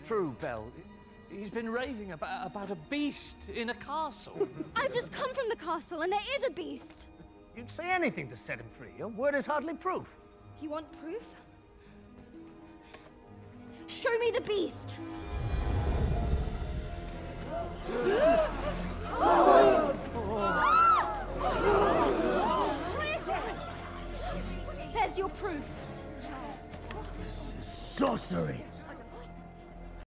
true, Belle. He's been raving about a beast in a castle. I've just come from the castle, and there is a beast. You'd say anything to set him free. Your word is hardly proof. You want proof? Show me the beast. There's your proof. This is sorcery.